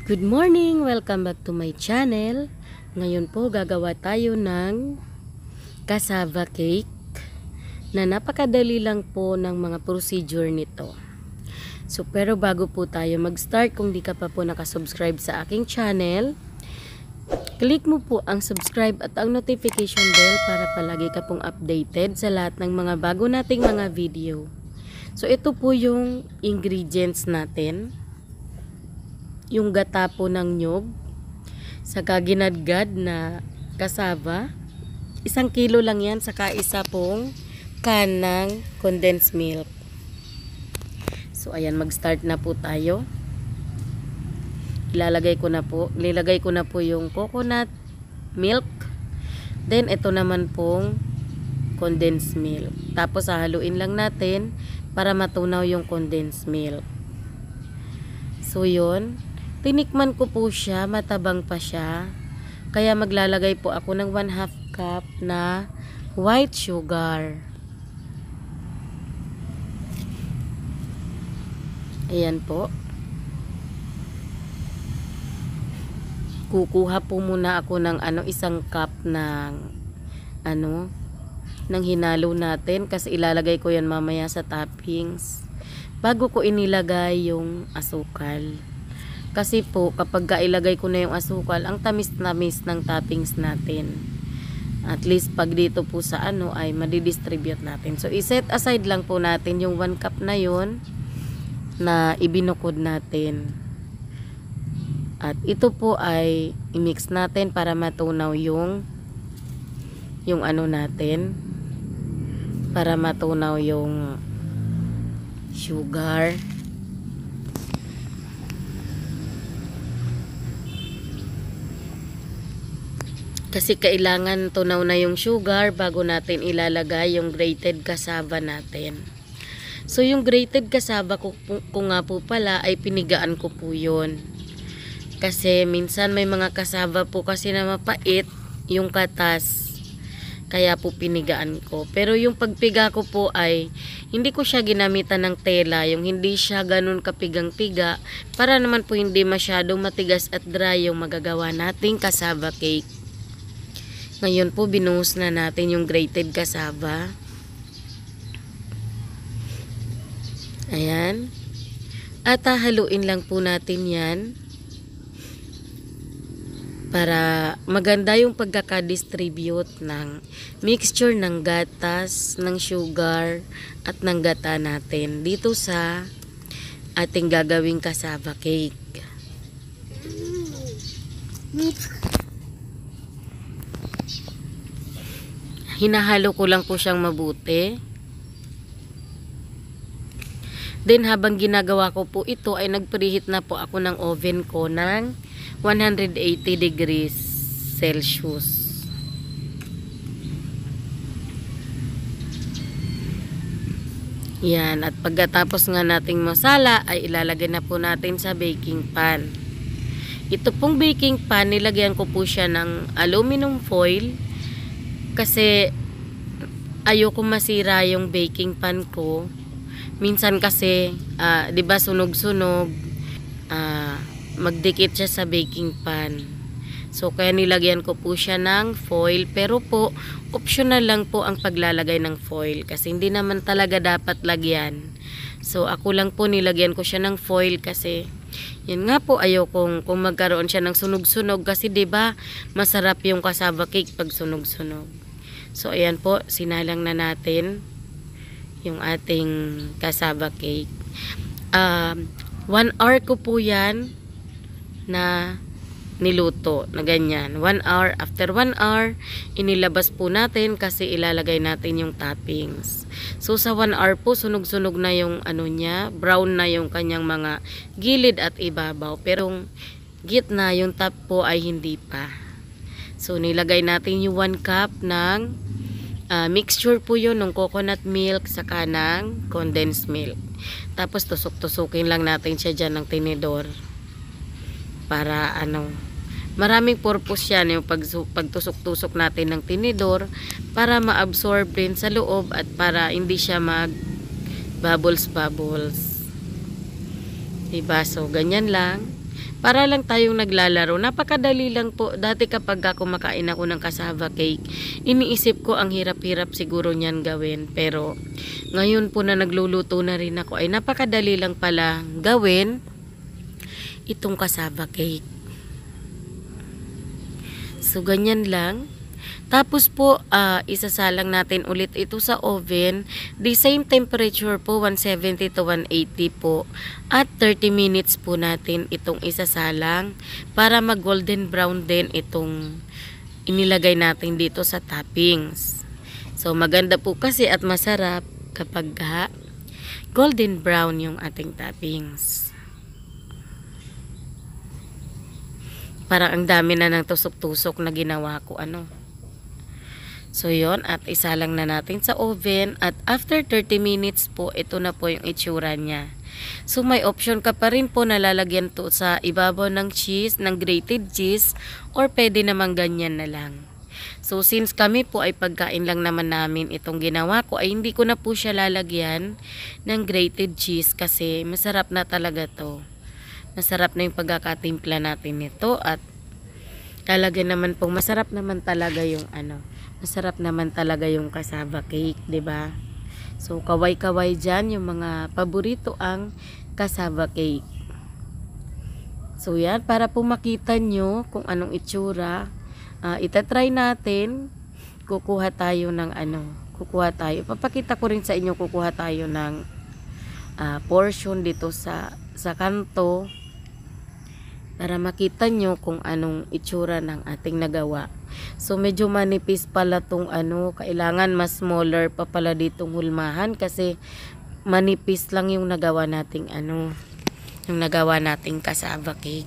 Good morning! Welcome back to my channel. Ngayon po gagawa tayo ng cassava cake na napakadali lang po ng mga procedure nito. So pero bago po tayo mag-start, kung di ka pa po nakasubscribe sa aking channel, click mo po ang subscribe at ang notification bell para palagi ka pong updated sa lahat ng mga bago nating mga video. So ito po yung ingredients natin. Yung gata po ng nyog, saka ginadgad na cassava, 1 kilo lang yan, saka isa pong can ng condensed milk. So ayan, mag-start na po tayo. Lilagay ko na po yung coconut milk. Then ito naman pong condensed milk. Tapos hahaluin lang natin para matunaw yung condensed milk. So yun, tinikman ko po siya, matabang pa siya. Kaya maglalagay po ako ng 1/2 cup na white sugar. Ayan po. Kukuha po muna ako ng 1 cup ng ng hinalo natin kasi ilalagay ko yan mamaya sa toppings. Bago ko inilagay yung asukal. Kasi po, kapag ilagay ko na yung asukal, ang tamis-tamis ng toppings natin. At least, pag dito po sa ay madidistribute natin. So, iset aside lang po natin yung 1 cup na yun na ibinukod natin. At ito po ay i-mix natin para matunaw yung natin. Para matunaw yung sugar. Kasi kailangan tunaw na yung sugar bago natin ilalagay yung grated cassava natin. So yung grated cassava ko nga po pala ay pinigaan ko po yun. Kasi minsan may mga cassava po kasi na mapait yung katas. Kaya po pinigaan ko. Pero yung pagpiga ko po ay hindi ko siya ginamitan ng tela. Yung hindi siya ganun kapigang-piga. Para naman po hindi masyadong matigas at dry yung magagawa nating cassava cake. Ngayon po, binuhos na natin yung grated cassava. Ayan. At hahaluin lang po natin yan. Para maganda yung pagkakadistribute ng mixture ng gatas, ng sugar, at ng gata natin dito sa ating gagawing cassava cake. Hinahalo ko lang po siyang mabuti. Then habang ginagawa ko po ito ay nag-preheat na po ako ng oven ko ng 180 degrees Celsius. Yan, at pagkatapos nga nating masala ay ilalagay na po natin sa baking pan. Ito pong baking pan, nilagyan ko po siya ng aluminum foil. Kasi ayoko masira yung baking pan ko. Minsan kasi, 'di ba sunog-sunog, magdikit siya sa baking pan. So kaya nilagyan ko po siya ng foil, pero po optional lang po ang paglalagay ng foil kasi hindi naman talaga dapat lagyan. So ako lang po nilagyan ko siya ng foil kasi yun nga po, ayokong kung magkaroon siya ng sunog-sunog kasi 'di ba masarap yung cassava cake pag sunog-sunog. So ayan po, sinalang na natin yung ating cassava cake. 1 hour ko po yan na niluto na ganyan. 1 hour. After 1 hour, inilabas po natin kasi ilalagay natin yung toppings. So sa 1 hour po, sunog-sunog na yung niya, brown na yung kanyang mga gilid at ibabaw. Pero yung gitna, yung top po ay hindi pa. So nilagay natin yung 1 cup ng mixture po yun ng coconut milk saka ng condensed milk. Tapos tusok-tusukin lang natin siya dyan ng tinidor. Para maraming purpose yan yung pagtusok-tusok natin ng tinidor para ma-absorb din sa loob at para hindi siya mag bubbles. Diba? So ganyan lang. Para lang tayong naglalaro. Napakadali lang po. Dati kapag kumakain ako ng cassava cake, iniisip ko ang hirap-hirap siguro niyan gawin. Pero ngayon po na nagluluto na rin ako, ay napakadali lang pala gawin itong cassava cake. So ganyan lang. Tapos po, isasalang natin ulit ito sa oven. The same temperature po, 170 to 180 po. At 30 minutes po natin itong isasalang para mag golden brown din itong inilagay natin dito sa toppings. So maganda po kasi at masarap kapag golden brown yung ating toppings. Parang ang dami na ng tusok-tusok na ginawa ko So yon, at isalang na natin sa oven at after 30 minutes po, ito na po yung itsura niya. So may option ka pa rin po na lalagyan to sa ibabaw ng cheese, ng grated cheese, or pwede namang ganyan na lang. So since kami po ay pagkain lang naman namin itong ginawa ko, ay hindi ko na po siya lalagyan ng grated cheese kasi masarap na talaga to. Masarap na yung pagkakatimpla natin nito at talaga naman po masarap naman talaga yung masarap naman talaga yung cassava cake, 'di ba? So kaway-kaway diyan yung mga paborito ang cassava cake. So yan, para po makita nyo kung anong itsura, itatry natin. Kukuha tayo ng papakita ko rin sa inyo, kukuha tayo ng portion dito sa kanto para makita nyo kung anong itsura ng ating nagawa. So medyo manipis pala tong kailangan mas smaller pa pala ditong hulmahan kasi manipis lang yung nagawa nating yung nagawa nating cassava cake.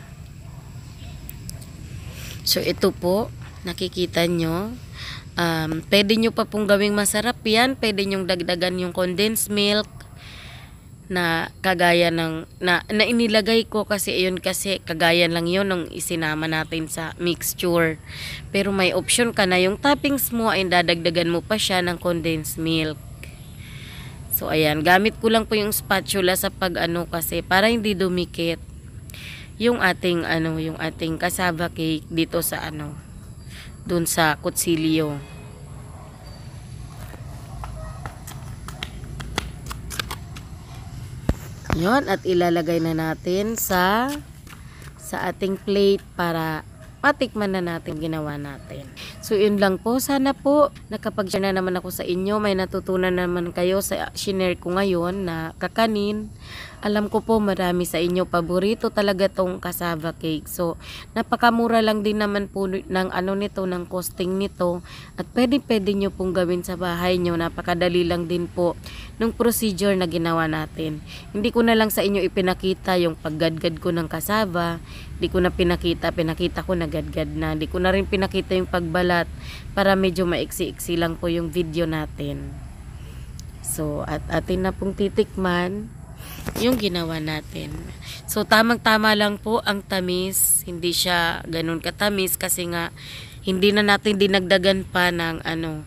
So ito po, nakikita nyo, pwede nyo pa pong gawing masarap yan, pwede nyong dagdagan yung condensed milk na kagaya ng na inilagay ko kasi yun, kasi kagaya lang yun nung isinama natin sa mixture. Pero may option ka na yung toppings mo ay dadagdagan mo pa siya ng condensed milk. So ayan, gamit ko lang po yung spatula sa kasi para hindi dumikit yung ating yung ating cassava cake dito sa dun sa kutsilyo. Yon, at ilalagay na natin sa ating plate para matikman na natin ginawa natin. So yun lang po, sana po nakapag-share na naman ako sa inyo, may natutunan naman kayo sa shinare ko ngayon na kakanin. Alam ko po marami sa inyo paborito talaga tong cassava cake. So napakamura lang din naman po ng nito, ng costing nito, at pwede nyo pong gawin sa bahay nyo. Napakadali lang din po nung procedure na ginawa natin. Hindi ko na lang sa inyo ipinakita yung paggadgad ko ng cassava. Hindi ko na pinakita ko na gadgad na. Hindi ko na rin pinakita yung pagbalat para medyo maiksi-iksi lang po yung video natin. So at atin na pong titikman yung ginawa natin. So tamang-tama lang po ang tamis. Hindi siya ganun katamis kasi nga hindi na natin dinagdagan pa ng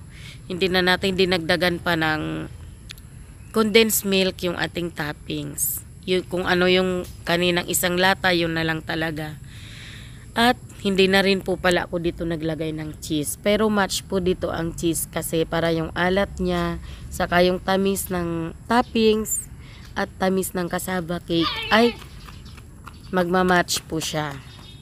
condensed milk yung ating toppings. Yung kung yung kaninang isang lata, yun na lang talaga. At hindi na rin po pala ako dito naglagay ng cheese. Pero match po dito ang cheese kasi para yung alat niya, saka yung tamis ng toppings at tamis ng cassava cake ay magmamatch po siya.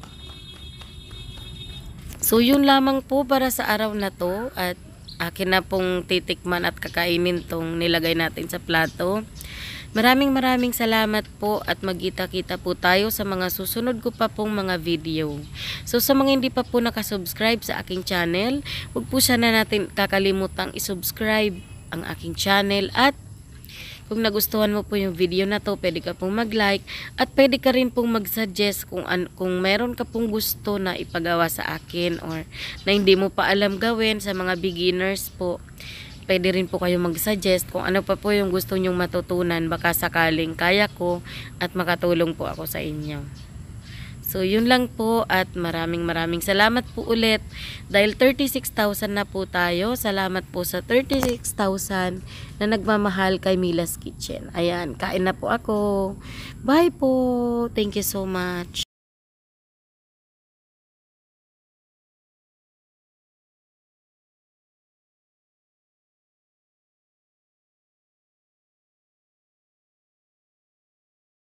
So yun lamang po para sa araw na to, at akin na pong titikman at kakainin tong nilagay natin sa plato. Maraming salamat po at magkita-kita po tayo sa mga susunod ko pa pong mga video. So sa mga hindi pa po nakasubscribe sa aking channel, huwag po sana natin kakalimutang isubscribe ang aking channel, at kung nagustuhan mo po yung video na to, pwede ka pong mag-like at pwede ka rin pong mag-suggest kung meron ka pong gusto na ipagawa sa akin or na hindi mo pa alam gawin sa mga beginners po. Pwede rin po kayo mag-suggest kung ano pa po yung gusto nyong matutunan, baka sakaling kaya ko at makatulong po ako sa inyo. So yun lang po, at maraming salamat po ulit dahil 36,000 na po tayo. Salamat po sa 36,000 na nagmamahal kay Mila's Kitchen. Ayan, kain na po ako. Bye po. Thank you so much.